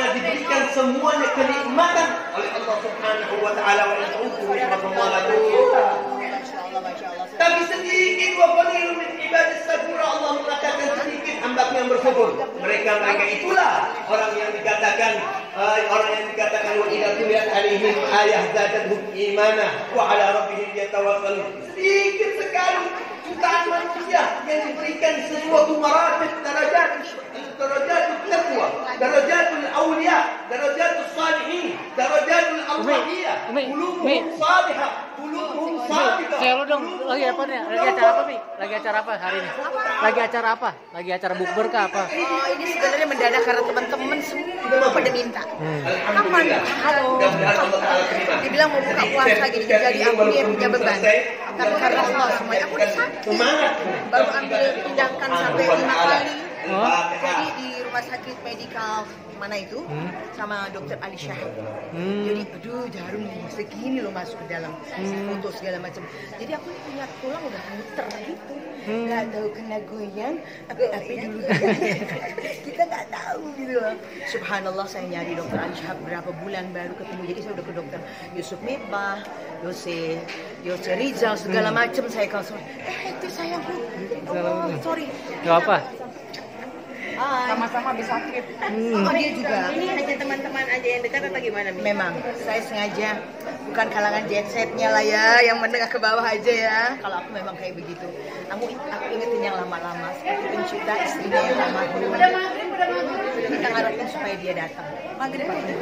mana diberikan semuanya kenikmatan oleh Allah Subhanahu wa taala, wa intu'udu ni'matallahi la tuhsuha. Tapi sedikit wa qalilun min ibadis syakur, Allah mengatakan sedikit hamba yang bersyukur. Mereka itulah orang yang dikatakan wa idza tuliyat alaihim ayah zadatuhum imana wa ala rabbihim yatawakkalun. Sedikit sekali jutaan manusia yang diberikan sesuatu maratib, darajatul taqwa, darajatul awliya, darajatul salihin, darajatul awliyah, qulubuhum salihah, qulubuhum sadiqah. Kayak dong, lagi apa nih? Lagi acara apa nih? Lagi acara apa hari ini? Lagi acara apa? Lagi acara bukber kah apa? Oh, ini sebenarnya mendadak karena teman-teman semua pada minta. Kapan? Halo. Dibilang mau buka puasa gini, jadi aku dia punya beban. Tapi karena Allah semuanya aku sakit. Baru ambil tindakan sampai 5 kali. Jadi di rumah sakit medikal mana itu sama dokter Ali Syahid. Jadi aduh jarum segini loh masuk ke dalam, foto segala macam. Jadi aku punya tulang udah muter gitu. Nggak tahu kena goyang apa dulu. Kita nggak tahu gitu loh. Subhanallah, saya nyari dokter Ali Syahid berapa bulan baru ketemu. Jadi saya udah ke dokter Yusuf Mibah, Yose Rizal segala macam saya konsul. Itu sayangku. Oh, sorry. Gak apa? Sama-sama habis sakit. Oh, dia juga. Ini hanya teman-teman aja yang dekat apa gimana? Memang, saya sengaja bukan kalangan jet setnya lah ya, yang menengah ke bawah aja ya. Kalau aku memang kayak begitu. Aku ingetin yang lama-lama, seperti pencipta istrinya yang lama dulu. Kita ngarepin supaya dia datang. Maghrib pagi.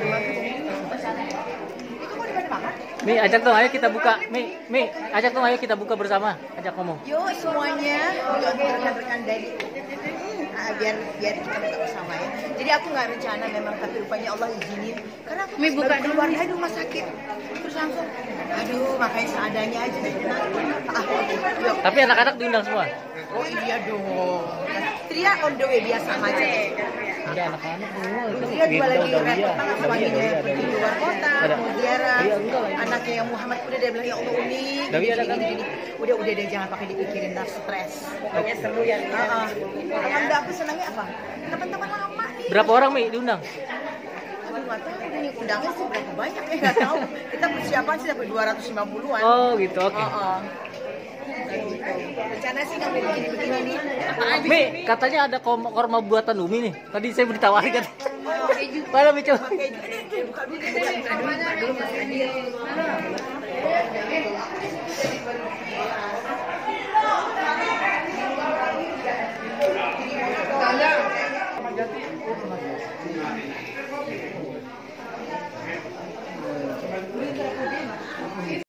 Mi, ajak dong, ayo kita buka. Mi, ajak dong, ayo kita buka bersama. Ajak ngomong. Yuk semuanya, rekan-rekan dari biar kita buka bersama ya. Jadi aku nggak rencana memang, tapi rupanya Allah izinin karena aku buka keluar dari rumah sakit terus langsung makanya seadanya aja yuk. Tapi anak-anak diundang semua. Oh iya dong, Tria on the way biasa aja. Ada anak-anak semua. Dia dua lagi repot banget, suaminya pergi luar kota mau ziarah, anaknya yang Muhammad udah dia bilang ya Allah unik gini. Udah deh jangan pakai dipikirin, ntar stres. Pokoknya seru ya. Alhamdulillah, aku senangnya apa? Teman-teman lama nih. Berapa orang Mi diundang? Aduh nggak tahu udah undangan sih berapa banyak ya, nggak tahu. Kita persiapan sih dapat 250-an. Oh gitu, oke. Rencana sih nggak begini-begini nih. Mi, katanya ada korma buatan Umi nih. Tadi saya ditawarin kan. Mana Mi coba? Buka dulu Mas Adi.